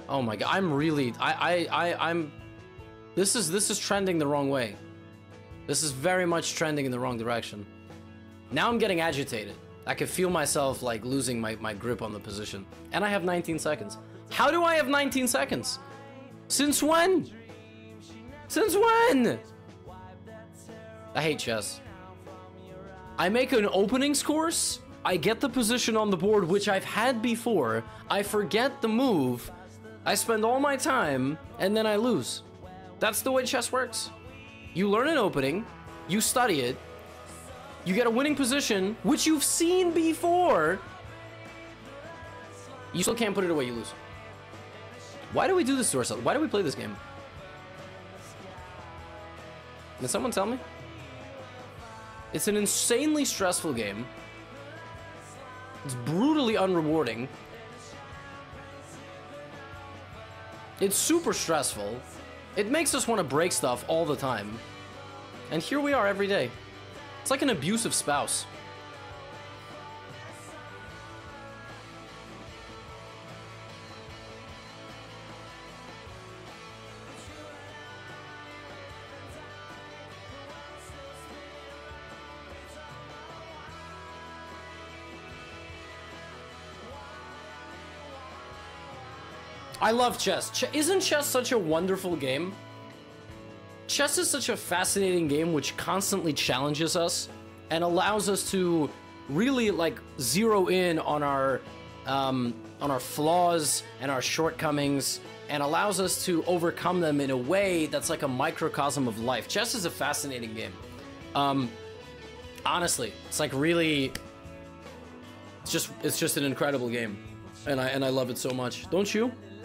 Oh my god, I'm really, I'm, this is trending the wrong way. This is very much trending in the wrong direction. Now I'm getting agitated. I can feel myself like losing my grip on the position. And I have 19 seconds. How do I have 19 seconds? Since when? Since when? I hate chess. I make an openings course, I get the position on the board, which I've had before, I forget the move, I spend all my time, and then I lose. That's the way chess works. You learn an opening, you study it, you get a winning position, which you've seen before, you still can't put it away, you lose. Why do we do this to ourselves? Why do we play this game? Can someone tell me? It's an insanely stressful game. It's brutally unrewarding. It's super stressful. It makes us want to break stuff all the time. And here we are every day. It's like an abusive spouse. I love chess. Isn't chess such a wonderful game? Chess is such a fascinating game which constantly challenges us and allows us to really like zero in on our flaws and our shortcomings and allows us to overcome them in a way that's like a microcosm of life. Chess is a fascinating game. Honestly, it's like really, it's just an incredible game, and I love it so much. Don't you?